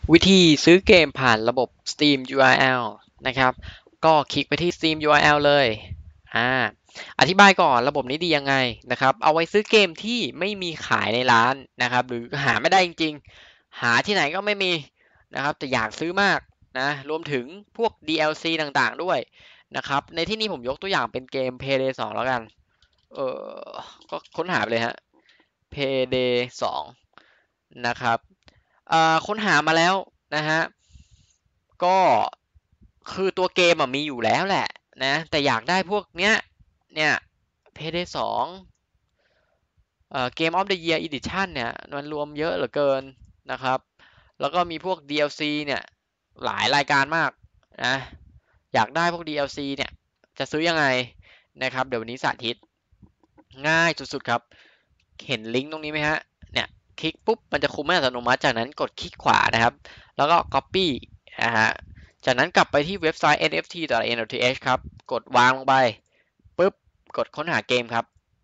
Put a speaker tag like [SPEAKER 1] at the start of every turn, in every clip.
[SPEAKER 1] วิธีซื้อเกมผ่านระบบ Steam URL นะครับก็คลิกไปที่ Steam URL เลยอ่าอธิบายก่อนระบบนี้ดียังไงนะครับเอาไว้ซื้อเกมที่ไม่มีขายในร้านนะครับหรือหาไม่ได้จริงๆหาที่ไหนก็ไม่มีนะครับแต่อยากซื้อมากนะรวมถึงพวก DLC ต่างๆด้วยนะครับในที่นี้ผมยกตัวอย่างเป็นเกม Payday 2แล้วกันเออก็ค้นหาไปเลยฮะ Payday 2นะครับค้นหามาแล้วนะฮะก็คือตัวเกมมีอยู่แล้วแหละนะแต่อยากได้พวกเนี้ยเนี่ย Payday 2Game of the Year Edition เนี่ยมันรวมเยอะเหลือเกินนะครับแล้วก็มีพวก DLC เนี่ยหลายรายการมากนะอยากได้พวก DLC เนี่ยจะซื้อยังไงนะครับเดี๋ยววันนี้สาธิตง่ายสุดๆครับเห็นลิงก์ตรงนี้ไหมฮะเนี่ยคลิกปุ๊บมันจะคุมให้อัตโนมัติจากนั้นกดคลิกขวานะครับแล้วก็ copy นะฮะจากนั้นกลับไปที่เว็บไซต์ nft.noth ครับกดวางลงไปปุ๊บกดค้นหาเกมครับ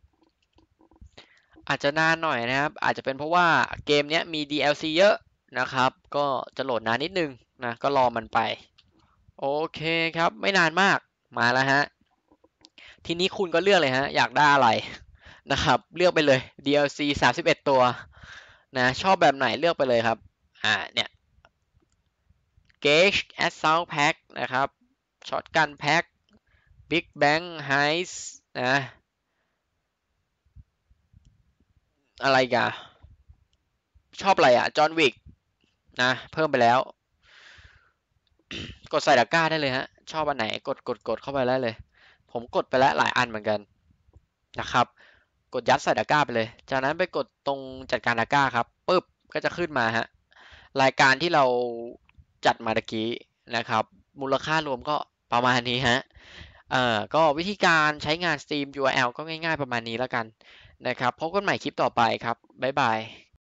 [SPEAKER 1] อาจจะนานหน่อยนะครับอาจจะเป็นเพราะว่าเกมนี้มี DLC เยอะนะครับก็จะโหลดนานนิดนึงนะก็รอมันไปโอเคครับไม่นานมากมาแล้วฮะทีนี้คุณก็เลือกเลยฮะอยากได้อะไรนะครับเลือกไปเลย DLC 31ตัวนะชอบแบบไหนเลือกไปเลยครับเนี่ย Gauge Assault Pack นะครับ Shotgun Pack Big Bang Heist นะอะไรกันชอบอะไรจอห์นวิกนะเพิ่มไปแล้วกดใส่ตะกร้าได้เลยฮะชอบอันไหนกดเข้าไปได้เลยผมกดไปแล้วหลายอันเหมือนกันนะครับกดยัดใส่ตะกร้าไปเลยจากนั้นไปกดตรงจัดการตะกร้าครับปึ๊บก็จะขึ้นมาฮะรายการที่เราจัดมาตะกี้นะครับมูลค่ารวมก็ประมาณนี้ฮะก็วิธีการใช้งาน Steam URL ก็ง่ายๆประมาณนี้แล้วกันนะครับพบกันใหม่คลิปต่อไปครับบ๊ายบาย